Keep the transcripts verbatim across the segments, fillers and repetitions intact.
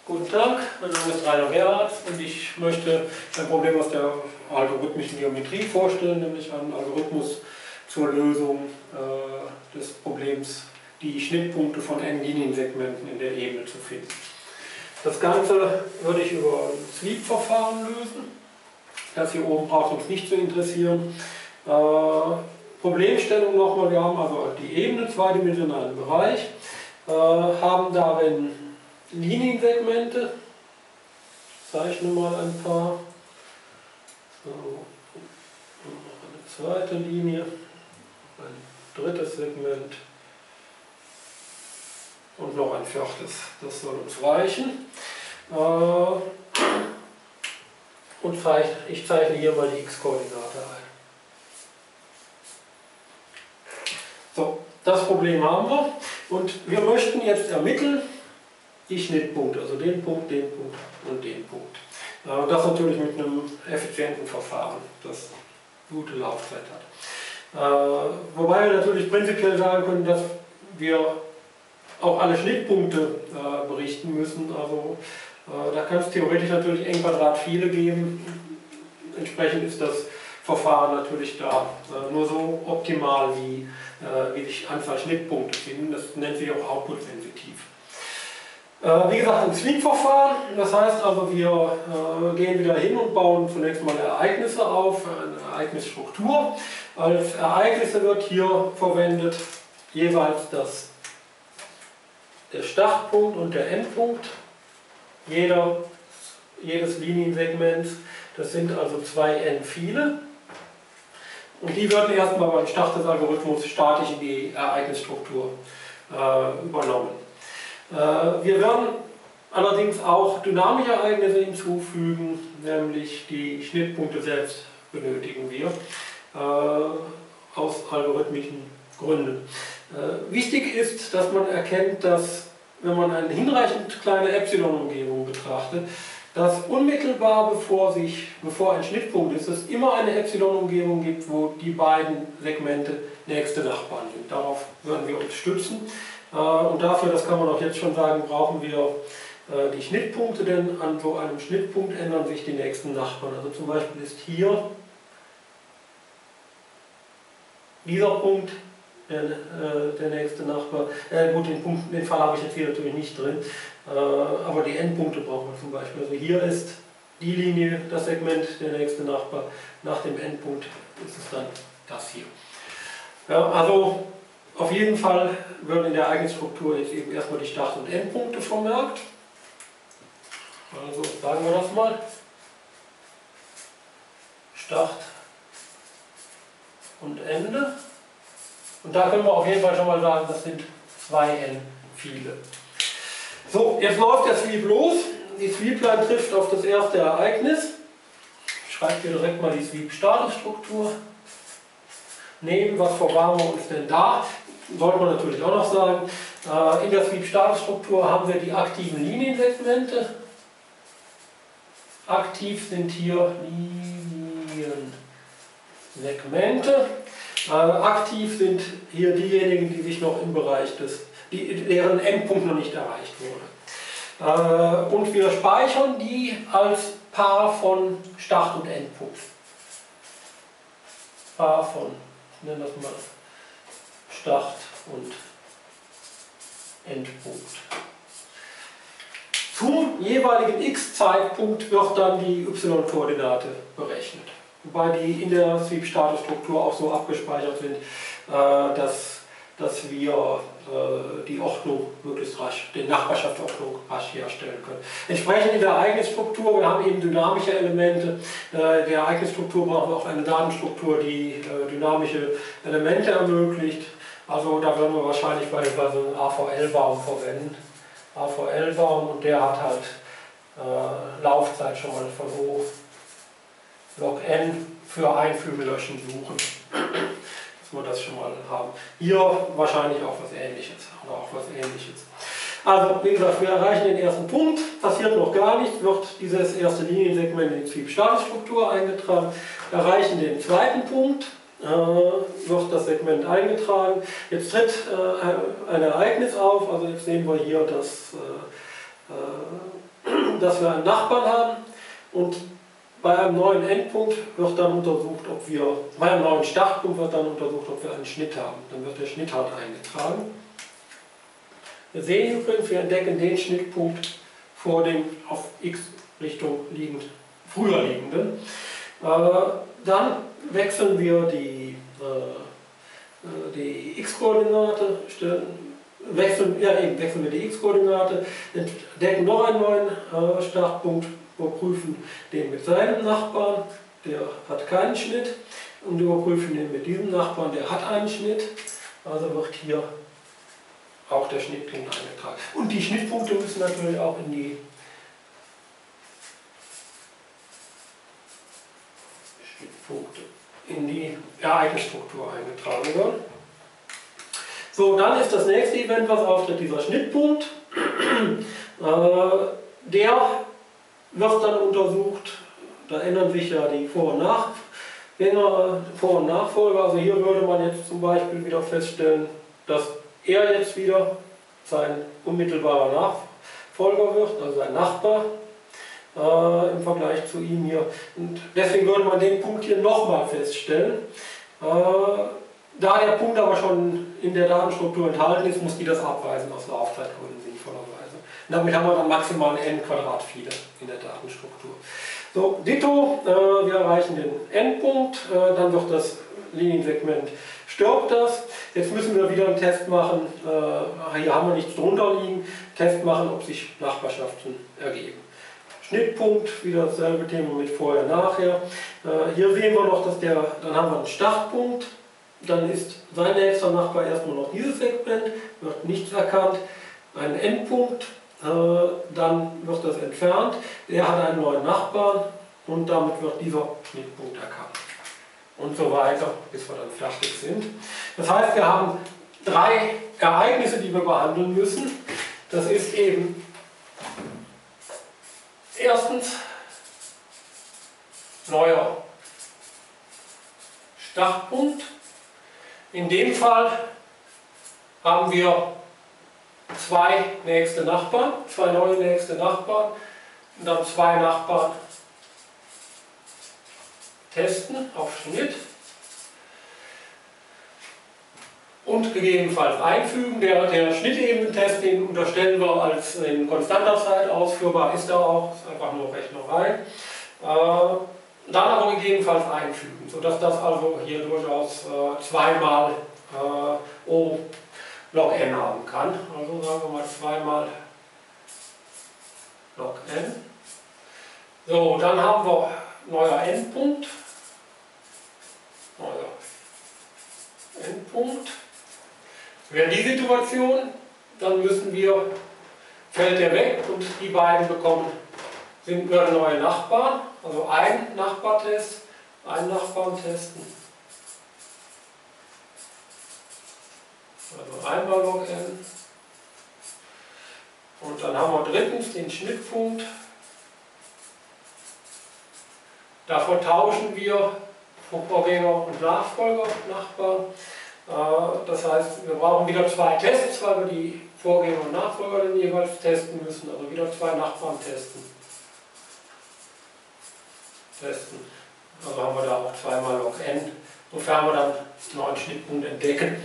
Guten Tag, mein Name ist Rainer Gerhardt und ich möchte ein Problem aus der algorithmischen Geometrie vorstellen, nämlich einen Algorithmus zur Lösung äh, des Problems, die Schnittpunkte von n Liniensegmenten in der Ebene zu finden. Das Ganze würde ich über ein Sweep-Verfahren lösen. Das hier oben braucht uns nicht zu interessieren. Äh, Problemstellung nochmal, wir haben also die Ebene, zweidimensionalen Bereich, äh, haben darin Liniensegmente. Ich zeichne mal ein paar. So, noch eine zweite Linie, ein drittes Segment und noch ein viertes. Das soll uns reichen. Und ich zeichne hier mal die x-Koordinate ein. So, das Problem haben wir und wir möchten jetzt ermitteln die Schnittpunkte, also den Punkt, den Punkt und den Punkt. Das natürlich mit einem effizienten Verfahren, das gute Laufzeit hat. Wobei wir natürlich prinzipiell sagen können, dass wir auch alle Schnittpunkte berichten müssen. Also da kann es theoretisch natürlich n Quadrat viele geben. Entsprechend ist das Verfahren natürlich da nur so optimal, wie, wie die Anzahl Schnittpunkte finden. Das nennt sich auch output-sensitiv. Wie gesagt, ein Sweep-Verfahren, das heißt also, wir äh, gehen wieder hin und bauen zunächst mal Ereignisse auf, eine Ereignisstruktur. Als Ereignisse wird hier verwendet jeweils das, der Startpunkt und der Endpunkt jeder, jedes Liniensegments. Das sind also zwei n viele. Und die werden erstmal beim Start des Algorithmus statisch in die Ereignisstruktur äh, übernommen. Wir werden allerdings auch dynamische Ereignisse hinzufügen, nämlich die Schnittpunkte selbst benötigen wir äh, aus algorithmischen Gründen. Äh, wichtig ist, dass man erkennt, dass, wenn man eine hinreichend kleine Epsilon-Umgebung betrachtet, dass unmittelbar bevor, sich, bevor ein Schnittpunkt ist, es immer eine Epsilon-Umgebung gibt, wo die beiden Segmente nächste Nachbarn sind. Darauf würden wir uns stützen. Und dafür, das kann man auch jetzt schon sagen, brauchen wir die Schnittpunkte, denn an so einem Schnittpunkt ändern sich die nächsten Nachbarn. Also zum Beispiel ist hier dieser Punkt der, der nächste Nachbar. Äh, gut, den, Punkt, den Fall habe ich jetzt hier natürlich nicht drin, aber die Endpunkte brauchen wir zum Beispiel. Also hier ist die Linie, das Segment, der nächste Nachbar. Nach dem Endpunkt ist es dann das hier. Ja, also auf jeden Fall werden in der Ereignisstruktur jetzt eben erstmal die Start- und Endpunkte vermerkt. Also sagen wir das mal. Start und Ende. Und da können wir auf jeden Fall schon mal sagen, das sind zwei n viele. So, jetzt läuft der Sweep los. Die Sweep-Line trifft auf das erste Ereignis. Ich schreibe hier direkt mal die Sweep-Statusstruktur. Nehmen, was verwahren wir uns denn da? Sollte man natürlich auch noch sagen. In der Sweep-Statusstruktur haben wir die aktiven Liniensegmente. Aktiv sind hier Liniensegmente. Aktiv sind hier diejenigen, die sich noch im Bereich des, die, deren Endpunkt noch nicht erreicht wurde. Und wir speichern die als Paar von Start- und Endpunkt. Paar von, ich nenne das mal Start- und Endpunkt. Zum jeweiligen x-Zeitpunkt wird dann die y-Koordinate berechnet. Wobei die in der Sweep-Statusstruktur auch so abgespeichert sind, dass, dass wir die Ordnung möglichst rasch, die Nachbarschaftsordnung rasch herstellen können. Entsprechend in der Ereignisstruktur, wir haben eben dynamische Elemente, der Ereignisstruktur brauchen wir auch eine Datenstruktur, die dynamische Elemente ermöglicht. Also da werden wir wahrscheinlich beispielsweise einen A V L-Baum verwenden. A V L-Baum, und der hat halt äh, Laufzeit schon mal von O log n für Einfügen, Löschen, Suchen. Dass wir das schon mal haben. Hier wahrscheinlich auch was Ähnliches. Oder auch was Ähnliches. Also, wie gesagt, wir erreichen den ersten Punkt, passiert noch gar nichts, wird dieses erste Liniensegment in die Sweep-Statusstruktur eingetragen, erreichen den zweiten Punkt, äh, wird das Segment eingetragen. Jetzt tritt äh, ein Ereignis auf, also jetzt sehen wir hier das äh, dass wir einen Nachbarn haben und bei einem neuen Endpunkt wird dann untersucht, ob wir, bei einem neuen Startpunkt wird dann untersucht, ob wir einen Schnitt haben. Dann wird der Schnitt halt eingetragen. Wir sehen übrigens, wir entdecken den Schnittpunkt vor dem auf x-Richtung liegend, früher liegenden. Äh, dann wechseln wir die, äh, die x-Koordinate, wechseln, ja, eben, wechseln wir die x-Koordinate, entdecken noch einen neuen äh, Startpunkt, überprüfen den mit seinem Nachbarn, der hat keinen Schnitt, und überprüfen den mit diesem Nachbarn, der hat einen Schnitt. Also wird hier auch der Schnittpunkt eingetragen. Und die Schnittpunkte müssen natürlich auch in die Schnittpunkte, in die Ereignisstruktur eingetragen werden. So, dann ist das nächste Event, was auftritt, dieser Schnittpunkt. äh, der wird dann untersucht, da ändern sich ja die Vor- und Nachgänger, Vor- und Nachfolger. Also hier würde man jetzt zum Beispiel wieder feststellen, dass er jetzt wieder sein unmittelbarer Nachfolger wird, also sein Nachbar äh, im Vergleich zu ihm hier. Und deswegen würde man den Punkt hier nochmal feststellen. Äh, da der Punkt aber schon in der Datenstruktur enthalten ist, muss die das abweisen aus Laufzeitgründen sinnvollerweise. Und damit haben wir dann maximal n Quadrat viele in der Datenstruktur. So, ditto, äh, wir erreichen den Endpunkt, äh, dann wird das Liniensegment, stirbt das. Jetzt müssen wir wieder einen Test machen, äh, hier haben wir nichts drunter liegen, Test machen, ob sich Nachbarschaften ergeben. Schnittpunkt, wieder dasselbe Thema mit vorher, nachher. Äh, hier sehen wir noch, dass der, dann haben wir einen Startpunkt, dann ist sein nächster Nachbar erstmal noch dieses Segment, wird nichts erkannt, einen Endpunkt, äh, dann wird das entfernt, er hat einen neuen Nachbarn und damit wird dieser Schnittpunkt erkannt. Und so weiter, bis wir dann fertig sind. Das heißt, wir haben drei Ereignisse, die wir behandeln müssen. Das ist eben erstens neuer Startpunkt. In dem Fall haben wir zwei nächste Nachbarn, zwei neue nächste Nachbarn und dann zwei Nachbarn testen auf Schnitt und gegebenenfalls einfügen. Der, der Schnittebenentest, den unterstellen wir als in konstanter Zeit ausführbar, ist er auch, ist einfach nur Rechnerei. Äh, dann aber gegebenenfalls einfügen, sodass das also hier durchaus äh, zweimal äh, O log n haben kann. Also sagen wir mal zweimal log n. So, dann haben wir neuer Endpunkt. Neuer Endpunkt. Wäre die Situation, dann müssen wir, fällt der weg und die beiden bekommen, sind wir neue Nachbarn. Also ein Nachbartest, einen Nachbarn testen. Also einmal log n. Und dann haben wir drittens den Schnittpunkt. Da vertauschen wir Vorgänger und Nachfolger, Nachbarn. Das heißt, wir brauchen wieder zwei Tests, weil wir die Vorgänger und Nachfolger dann jeweils testen müssen. Also wieder zwei Nachbarn testen. Testen. Also haben wir da auch zweimal log n, sofern wir dann einen neuen Schnittpunkt entdecken.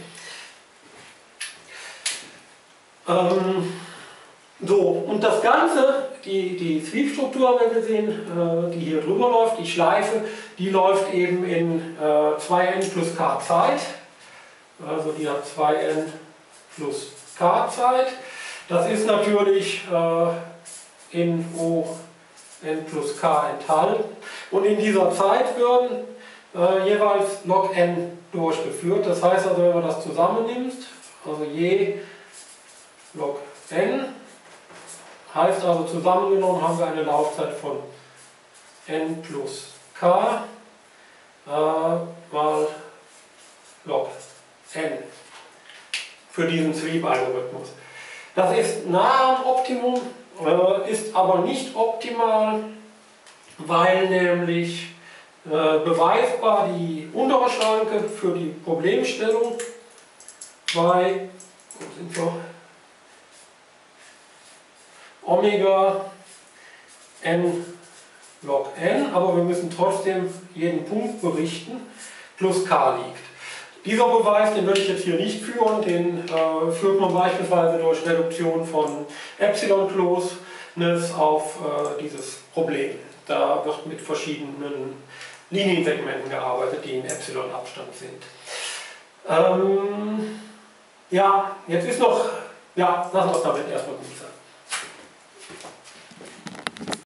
Ähm, so, und das Ganze, die, die Sweep-Struktur haben wir gesehen, äh, die hier drüber läuft, die Schleife, die läuft eben in äh, zwei n plus k Zeit. Also die hat zwei n plus k Zeit. Das ist natürlich äh, in O n plus k enthalten. Und in dieser Zeit werden äh, jeweils log n durchgeführt. Das heißt also, wenn man das zusammennimmt, also je log n, heißt also zusammengenommen haben wir eine Laufzeit von n plus k äh, mal log n für diesen Sweep-Algorithmus. Das ist nah am Optimum, äh, ist aber nicht optimal, weil nämlich äh, beweisbar die untere Schranke für die Problemstellung bei wo sind wir? Omega n log n, aber wir müssen trotzdem jeden Punkt berichten, plus k liegt. Dieser Beweis, den würde ich jetzt hier nicht führen, den äh, führt man beispielsweise durch Reduktion von Epsilon-Closeness auf äh, dieses Problem. Da wird mit verschiedenen Liniensegmenten gearbeitet, die in Epsilon-Abstand sind. Ähm, ja, jetzt ist noch, ja, lassen wir es damit erstmal gut sein.